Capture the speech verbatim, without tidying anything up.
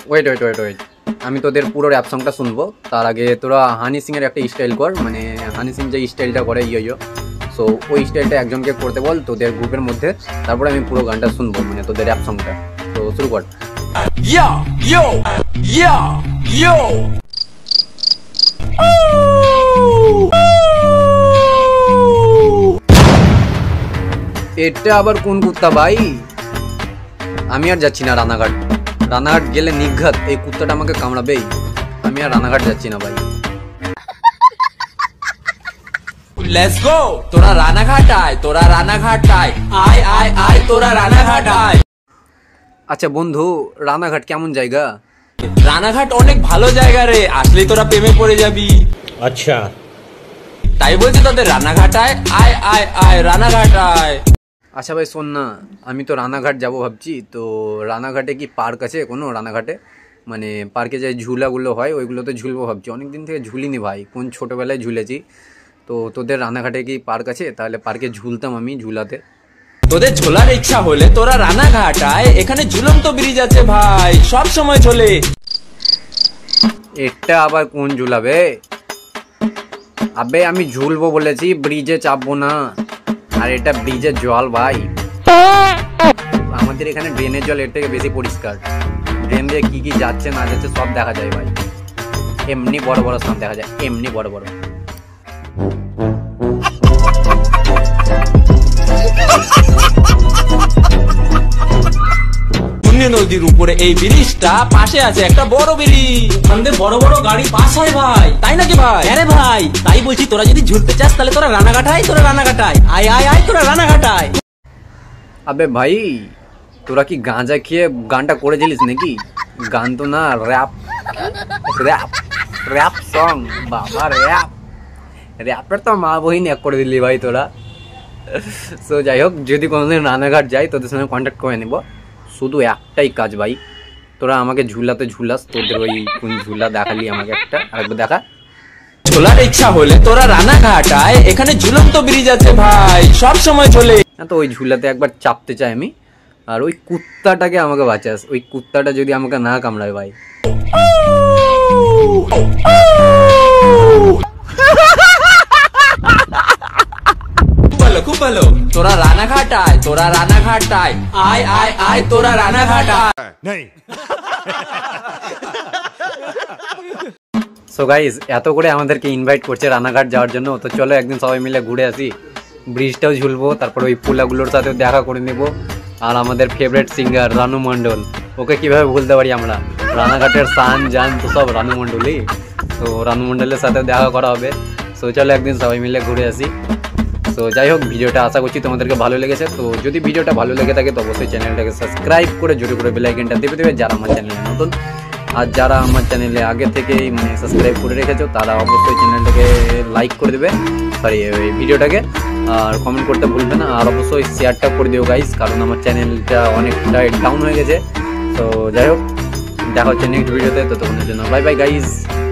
Wait wait wait wait আমি তোদের পুরো র্যাপ সংটা শুনবো, তার আগে তোরা হানি সিংয়ের একটা স্টাইল কর, মানে হানি সিং যে স্টাইলটা করে ইয়ো ইয়ো, সো ওই স্টাইলটা একজনকে করতে বল তোদের গ্রুপের মধ্যে, তারপরে আমি পুরো গানটা শুনবো, মানে তোদের র্যাপ সংটা। তো শুরু কর। ইয়া ইয়ো ইয়া ইয়ো এটা আবার কোন কুত্তা ভাই? আমি আর যাচ্ছি না রানাঘাট। রানাঘাট গেলে নিঘাত এই কুত্তাটা আমাকে কামড়াবেই। আমি আর রানাঘাট যাচ্ছি না ভাই। লেটস গো, তোরা রানাঘাট আয়, তোরা রানাঘাট আয়, আয় আয় আয় তোরা রানাঘাট আয়। আচ্ছা বন্ধু, রানাঘাট কেমন জায়গা? রানাঘাট অনেক ভালো জায়গা রে, আসলে তোরা প্রেমে পড়ে যাবি। আচ্ছা তাই বলছি তোদের রানাঘাট আয়, আয় আয় আয় রানাঘাট আয়। আচ্ছা ভাই শোন না, আমি তো রানাঘাট যাব ভাবছি, তো রানাঘাটে কি পার্ক আছে কোনো? রানাঘাটে মানে পার্কে যে ঝুলাগুলো হয় ওইগুলোতে ঝুলবো ভাবছি, অনেকদিন থেকে ঝুলিনি ভাই, কোন ছোটোবেলায় ঝুলেছি। তো তোদের রানাঘাটে কি পার্ক আছে? তাহলে পার্কে ঝুলতাম আমি, ঝুলাতে। তোদের ঝোলার ইচ্ছা হলে তোরা রানাঘাট আয়, এখানে ঝুলন্ত ব্রিজ আছে ভাই, সব সময় চলে। এটা আবার কোন ঝুলাবে? আবে আমি ঝুলবো বলেছি, ব্রিজে চাপবো না। আর এটা ব্রিজের জল ভাই, আমাদের এখানে ড্রেনের জল এর থেকে বেশি পরিষ্কার। ড্রেন দিয়ে কি কি যাচ্ছে না যাচ্ছে সব দেখা যায় ভাই, এমনি বড় বড় সাপ দেখা যায়, এমনি বড় বড়। নদীর উপরে এই ব্রিজটা, পাশে আছে একটা বড় ব্রিজ, আমাদের বড় বড় গাড়ি পাস হয় ভাই। তাই নাকি ভাই? আরে ভাই তাই বলছি, তোরা যদি ঝুলতে চাস তাহলে তোরা রানাঘাট আয়, তোরা রানাঘাট আয়, আয় আয় আয় তোরা রানাঘাট আয়। আবে ভাই তোরা কি গাঁজা খেয়ে গানটা করেছিলিস নাকি? গান তো না, র্যাপ র্যাপ র্যাপ সং, বাবা র্যাপ র্যাপের তো মা বহিন এক করে দিলি ভাই তোরা। সো যাই হোক, যদি কোনোদিন রানাঘাট যাই তোদের সঙ্গে কন্ট্যাক্ট করে নেবো। শুধু একটাই কাজ ভাই, তোরা আমাকে ঝুলাতে ঝুলাস, তোদের ওই কোন ঝুলা দেখালি আমাকে একটা, আরেকবার দেখা। ঝোলার ইচ্ছা হলে তোরা রানাঘাট আয়, এখানে ঝুলন্ত ব্রিজ আছে ভাই, সব সময় চলে। না তো ওই ঝুলাতে একবার চাপতে চাই আমি, আর ওই কুত্তাটাকে আমাকে বাঁচাস, ওই কুত্তাটা যদি আমাকে না কামড়ায় ভাই। খুব ভালো, তোরা রানাঘাট আয়, তোরা রানাঘাট আয়, আয় আয় আয় তোরা রানাঘাট আয়। সো গাইস, এত করে আমাদেরকে ইনভাইট করছে রানাঘাট যাওয়ার জন্য, তো চলো একদিন সবাই মিলে ঘুরে আসি। ব্রিজটাও ঝুলবো, তারপর ওই পোলাগুলোর সাথেও দেখা করে নেব। আর আমাদের ফেভারিট সিঙ্গার রানু মণ্ডল, ওকে কিভাবে ভুলতে পারি আমরা? রানাঘাটের সান জান তো সব রানু মণ্ডলই, তো রানু মণ্ডলের সাথেও দেখা করা হবে। সো চলো একদিন সবাই মিলে ঘুরে আসি। তো যাই হোক, ভিডিওটা আশা করছি তোমাদেরকে ভালো লেগেছে। তো যদি ভিডিওটা ভালো লেগে থাকে তো অবশ্যই চ্যানেলটাকে সাবস্ক্রাইব করে জোরে করে বেল আইকনটা টিপে দেবে যারা আমার চ্যানেলে নতুন, আর যারা আমার চ্যানেলে আগে থেকেই মানে সাবস্ক্রাইব করে রেখেছো তারা অবশ্যই চ্যানেলটাকে লাইক করে দেবে, সরি এই ভিডিওটাকে, আর কমেন্ট করতে ভুলবে না, আর অবশ্যই শেয়ারটা করে দিও গাইস, কারণ আমার চ্যানেলটা অনেকটা ডাউন হয়ে গেছে। তো যাই হোক, দেখা হচ্ছে নেক্সট ভিডিওতে, ততক্ষণের জন্য বাই বাই গাইস।